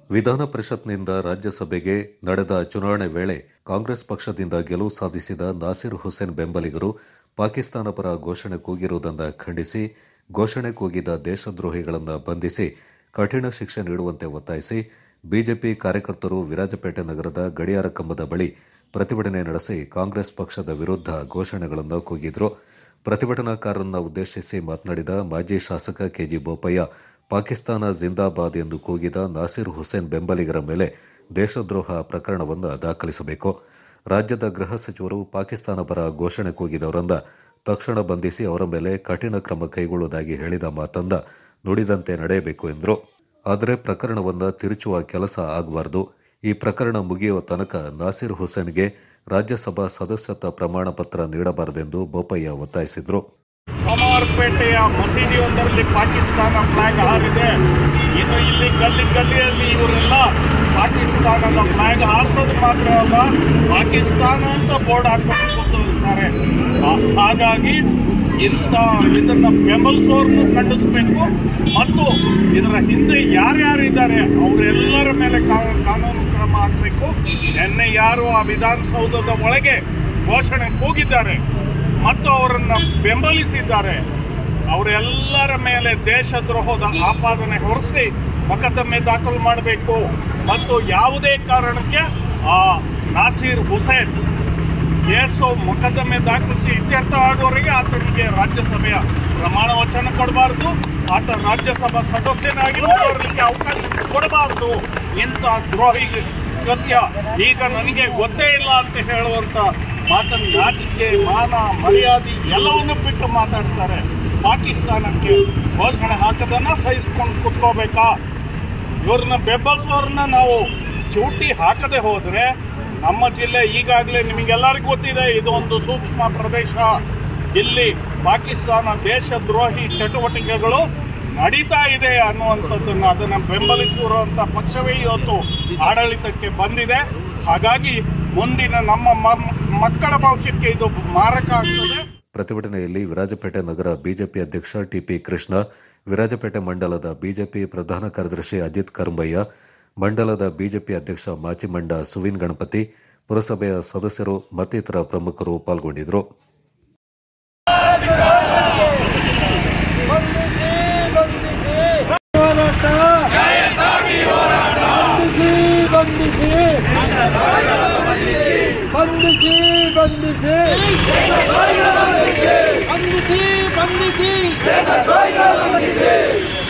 ವಿಧಾನ ಪರಿಷತ್ನಿಂದ ರಾಜ್ಯಸಭೆಗೆ ನಡೆದ ಚುನಾವಣೆ ವೇಳೆ ಕಾಂಗ್ರೆಸ್ ಪಕ್ಷದಿಂದ ಗೆಲುವು ಸಾಧಿಸಿದ ನಾಸಿರ್ ಹುಸೇನ್ ಬೆಂಬಲಿಗರು ಪಾಕಿಸ್ತಾನ ಪರ ಘೋಷಣೆ ಕೂಗಿರುವುದನ್ನು ಖಂಡಿಸಿ ಘೋಷಣೆ ಕೂಗಿದ ದೇಶದ್ರೋಹಿಗಳನ್ನು ಬಂಧಿಸಿ ಕಠಿಣ ಶಿಕ್ಷೆ ನೀಡುವಂತೆ ಒತ್ತಾಯಿಸಿ ಬಿಜೆಪಿ ಕಾರ್ಯಕರ್ತರು ವಿರಾಜಪೇಟೆ ನಗರದ ಗಡಿಯಾರ ಕಂಬದ ಬಳಿ ಪ್ರತಿಭಟನೆ ನಡೆಸಿ ಕಾಂಗ್ರೆಸ್ ಪಕ್ಷದ ವಿರುದ್ಧ ಘೋಷಣೆಗಳನ್ನು ಕೂಗಿದರು. ಪ್ರತಿಭಟನಾಕಾರರನ್ನು ಉದ್ದೇಶಿಸಿ ಮಾತನಾಡಿದ ಮಾಜಿ ಶಾಸಕ ಕೆಜಿ ಬೋಪಯ್ಯ, ಪಾಕಿಸ್ತಾನ ಜಿಂದಾಬಾದ್ ಎಂದು ಕೂಗಿದ ನಾಸಿರ್ ಹುಸೇನ್ ಬೆಂಬಲಿಗರ ಮೇಲೆ ದೇಶದ್ರೋಹ ಪ್ರಕರಣವನ್ನು ದಾಖಲಿಸಬೇಕು. ರಾಜ್ಯದ ಗೃಹ ಸಚಿವರು ಪಾಕಿಸ್ತಾನ ಪರ ಘೋಷಣೆ ಕೂಗಿದವರನ್ನು ತಕ್ಷಣ ಬಂಧಿಸಿ ಅವರ ಮೇಲೆ ಕಠಿಣ ಕ್ರಮ ಕೈಗೊಳ್ಳುವುದಾಗಿ ಹೇಳಿದ ಮಾತನ್ನ ನುಡಿದಂತೆ ನಡೆಯಬೇಕು ಎಂದರು. ಆದರೆ ಪ್ರಕರಣವನ್ನು ತಿರುಚುವ ಕೆಲಸ ಆಗಬಾರದು. ಈ ಪ್ರಕರಣ ಮುಗಿಯುವ ತನಕ ನಾಸಿರ್ ಹುಸೇನ್ಗೆ ರಾಜ್ಯಸಭಾ ಸದಸ್ಯತ್ವ ಪ್ರಮಾಣ ಪತ್ರ ನೀಡಬಾರದೆಂದು ಬೋಪಯ್ಯ ಒತ್ತಾಯಿಸಿದರು. ಸೋಮವಾರಪೇಟೆಯ ಮಸೀದಿಯೊಂದರಲ್ಲಿ ಪಾಕಿಸ್ತಾನ ಫ್ಲಾಗ್ ಹಾರಿದೆ. ಇನ್ನು ಇಲ್ಲಿ ಗಲ್ಲಿಯಲ್ಲಿ ಇವರೆಲ್ಲ ಪಾಕಿಸ್ತಾನದ ಫ್ಲಾಗ್ ಹಾರಿಸೋದು ಮಾತ್ರ ಅಲ್ಲ, ಪಾಕಿಸ್ತಾನ ಅಂತ ಬೋರ್ಡ್ ಹಾಕೊಂಡು ಕೂತಿರ್ತಾರೆ. ಹಾಗಾಗಿ ಇದನ್ನ ಬೆಂಬಲಿಸೋರ್ನು ಖಂಡಿಸಬೇಕು ಮತ್ತು ಇದರ ಹಿಂದೆ ಯಾರ್ಯಾರಿದ್ದಾರೆ ಅವರೆಲ್ಲರ ಮೇಲೆ ಕಾನೂನು ಕ್ರಮ ಆಗಬೇಕು. ನಿನ್ನೆ ಯಾರು ಆ ವಿಧಾನಸೌಧದ ಒಳಗೆ ಘೋಷಣೆ ಕೂಗಿದ್ದಾರೆ ಮತ್ತು ಅವರನ್ನು ಬೆಂಬಲಿಸಿದ್ದಾರೆ ಅವರೆಲ್ಲರ ಮೇಲೆ ದೇಶದ್ರೋಹದ ಆಪಾದನೆ ಹೊರಿಸಿ ಮೊಕದ್ದಮೆ ದಾಖಲು ಮಾಡಬೇಕು ಮತ್ತು ಯಾವುದೇ ಕಾರಣಕ್ಕೆ ಆ ನಾಸಿರ್ ಹುಸೇನ್ ಕೇಸು ಮೊಕದ್ದಮೆ ದಾಖಲಿಸಿ ಇತ್ಯರ್ಥ ಆಗುವವರೆಗೆ ಆತನಿಗೆ ರಾಜ್ಯಸಭೆಯ ಪ್ರಮಾಣ ವಚನ ಕೊಡಬಾರದು, ಆತ ರಾಜ್ಯಸಭಾ ಸದಸ್ಯನಾಗಿ ಮುಂದುವರಲಿಕ್ಕೆ ಅವಕಾಶ ಕೊಡಬಾರದು. ಇಂಥ ದ್ರೋಹಿ ಕೃತ್ಯ ಈಗ ನನಗೆ ಗೊತ್ತೇ ಇಲ್ಲ ಅಂತ ಹೇಳುವಂಥ ಮಾತನ್ನು ನಾಚಿಕೆ, ಮಾನ, ಮರ್ಯಾದೆ ಎಲ್ಲವನ್ನೂ ಬಿಟ್ಟು ಮಾತಾಡ್ತಾರೆ. ಪಾಕಿಸ್ತಾನಕ್ಕೆ ಘೋಷಣೆ ಹಾಕೋದನ್ನು ಸಹಿಸ್ಕೊಂಡು ಕುತ್ಕೋಬೇಕಾ? ಇವ್ರನ್ನ ಬೆಂಬಲಿಸೋರನ್ನ ನಾವು ಚೂಟಿ ಹಾಕದೆ ಹೋದರೆ ನಮ್ಮ ಜಿಲ್ಲೆ ಈಗಾಗಲೇ ನಿಮಗೆಲ್ಲರಿಗೂ ಗೊತ್ತಿದೆ, ಇದು ಒಂದು ಸೂಕ್ಷ್ಮ ಪ್ರದೇಶ. ಇಲ್ಲಿ ಪಾಕಿಸ್ತಾನ ದೇಶದ್ರೋಹಿ ಚಟುವಟಿಕೆಗಳು ನಡೀತಾ ಇದೆ ಅನ್ನುವಂಥದ್ದನ್ನು ಅದನ್ನು ಬೆಂಬಲಿಸಿರುವಂಥ ಪಕ್ಷವೇ ಇವತ್ತು ಆಡಳಿತಕ್ಕೆ ಬಂದಿದೆ. ಹಾಗಾಗಿ ಮುಂದಿನ ನಮ್ಮ ಮಕ್ಕಳ ಭವಿಷ್ಯಕ್ಕೆ ಇದು ಮಾರಕ ಆಗ್ತದೆ. ಪ್ರತಿಭಟನೆಯಲ್ಲಿ ವಿರಾಜಪೇಟೆ ನಗರ ಬಿಜೆಪಿ ಅಧ್ಯಕ್ಷ ಟಿಪಿ ಕೃಷ್ಣ, ವಿರಾಜಪೇಟೆ ಮಂಡಲದ ಬಿಜೆಪಿ ಪ್ರಧಾನ ಕಾರ್ಯದರ್ಶಿ ಅಜಿತ್ ಕರಂಬಯ್ಯ, ಮಂಡಲದ ಬಿಜೆಪಿ ಅಧ್ಯಕ್ಷ ಮಾಚಿಮಂಡ ಸುವಿನ್ ಗಣಪತಿ, ಪುರಸಭೆಯ ಸದಸ್ಯರು ಮತ್ತಿತರ ಪ್ರಮುಖರು ಪಾಲ್ಗೊಂಡಿದ್ದರು. ಬಂಧಿಸಿ